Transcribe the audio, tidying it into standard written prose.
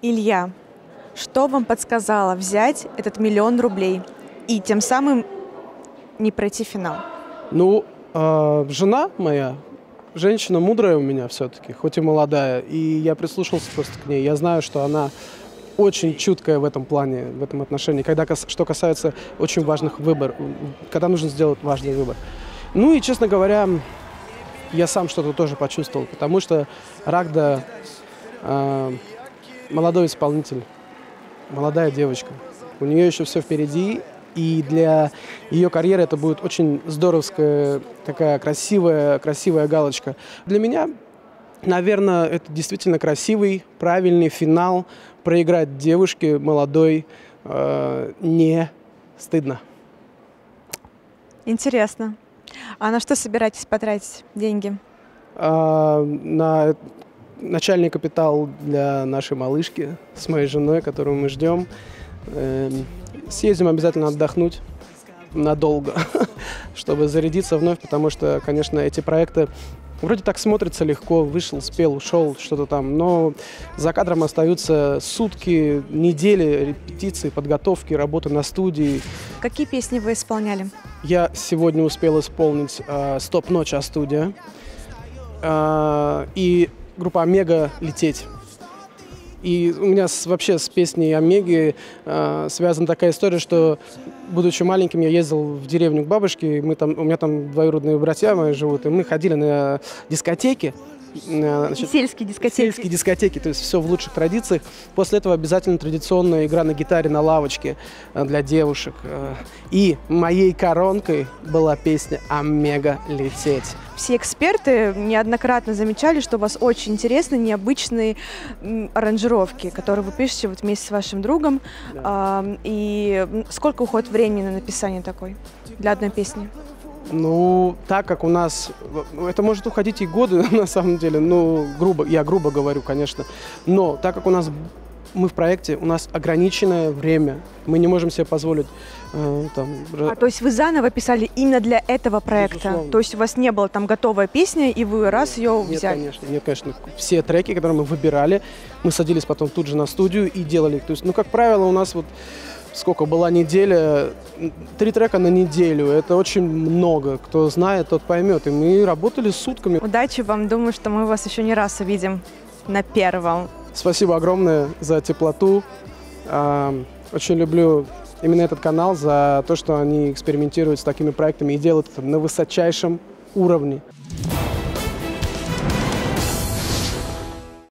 Илья, что вам подсказало взять этот 1 000 000 рублей и тем самым не пройти финал? Ну, жена моя, женщина мудрая у меня все-таки, хоть и молодая, и я прислушался просто к ней. Я знаю, что она очень чуткая в этом плане, в этом отношении, что касается очень важных выборов, когда нужно сделать важный выбор. Ну и, честно говоря, я сам что-то тоже почувствовал, потому что Рагда молодой исполнитель, молодая девочка. У нее еще все впереди, и для ее карьеры это будет очень здоровская, такая красивая галочка. Для меня, наверное, это действительно красивый, правильный финал. Проиграть девушке молодой не стыдно. Интересно. А на что собираетесь потратить деньги? На начальный капитал для нашей малышки с моей женой, которую мы ждем. Съездим обязательно отдохнуть надолго, чтобы зарядиться вновь, потому что, конечно, эти проекты вроде так смотрятся легко, вышел, спел, ушел, что-то там, но за кадром остаются сутки, недели репетиций, подготовки, работы на студии. Какие песни вы исполняли? Я сегодня успел исполнить «Стоп, ночь, а студия» и группа «Омега» «Лететь». И у меня вообще с песней «Омеги» связана такая история, что, будучи маленьким, я ездил в деревню к бабушке, у меня там двоюродные братья мои живут, и мы ходили на дискотеки. Сельские дискотеки. Сельские дискотеки, то есть все в лучших традициях. После этого обязательно традиционная игра на гитаре на лавочке для девушек. И моей коронкой была песня «Омега, лететь». Все эксперты неоднократно замечали, что у вас очень интересные, необычные аранжировки, которые вы пишете вот вместе с вашим другом. Да. И сколько уходит времени на написание такой для одной песни? Ну, так как у нас... Это может уходить и годы, на самом деле. Ну, я грубо говорю, конечно. Но так как мы в проекте, у нас ограниченное время. Мы не можем себе позволить... то есть вы заново писали именно для этого проекта? Безусловно. То есть у вас не было там готовая песня, и вы раз ее взяли? Нет, конечно. Все треки, которые мы выбирали, мы садились потом тут же на студию и делали их. То есть, как правило, у нас сколько была неделя, 3 трека на неделю. Это очень много. Кто знает, тот поймет. И мы работали сутками. Удачи вам. Думаю, что мы вас еще не раз увидим на первом. Спасибо огромное за теплоту. Очень люблю именно этот канал за то, что они экспериментируют с такими проектами и делают это на высочайшем уровне.